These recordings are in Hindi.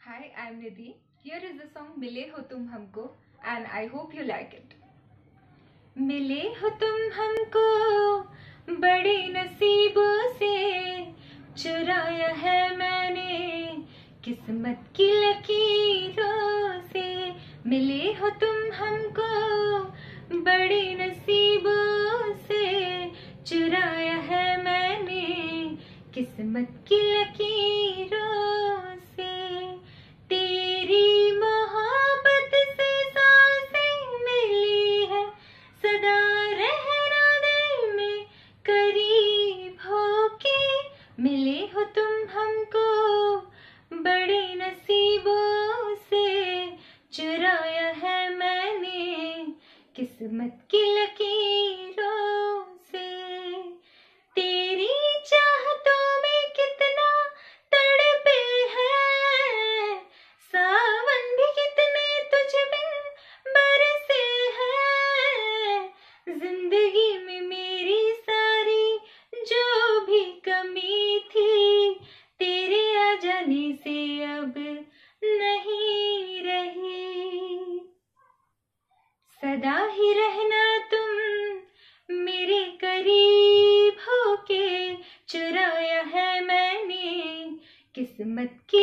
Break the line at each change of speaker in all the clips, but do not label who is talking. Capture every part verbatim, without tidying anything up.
Hi, I'm Nidhi. Here is the song Mile Ho Tum Humko and I hope you like it. मिले हो तुम हमको बड़े नसीबों से, चुराया है मैंने किस्मत की लकीरों से। मिले हो तुम हमको बड़े नसीबों से, चुराया है मैंने किस्मत की लकीरों से। तेरी मोहब्बत से सांसें मिली है, सदा रहना दिल में करीब होके। मिले हो तुम हमको बड़े नसीबों से, चुराया है मैंने किस्मत की लकीरों से। तेरी चाहतों में कितना तड़पे हैं, सावन भी कितने तुझ बिन बरसे हैं। जिंदगी में मेरी सारी जो भी कमी थी, तेरे आ जाने से अब नहीं रही। सदा ही रहना तुम मेरे करीब होके, चुराया है मैंने किस्मत की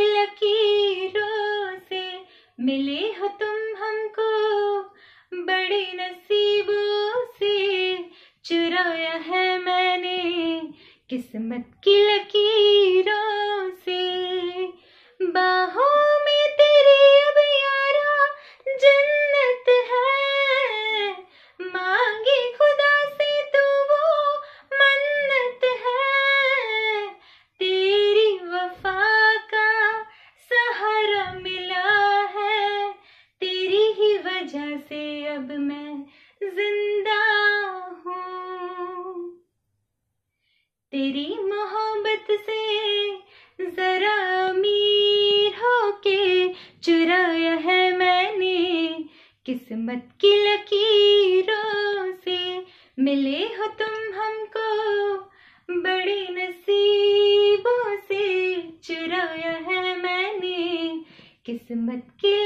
लकीरों से। मिले हो तुम हमको बड़े नसीबों से, चुराया है मैंने किस्मत की लकीरों से। बाहों में तेरी अब यारा जन्नत है, मांगे खुदा से तो वो मन्नत है। तेरी वफा का सहारा मिला है, तेरी ही वजह से अब मैं जिंदा हूँ। तेरी मोहब्बत से जरा अमीर होके, चुराया है मैंने किस्मत की लकीरों से। मिले हो तुम हमको बड़े नसीबों से, चुराया है मैंने किस्मत की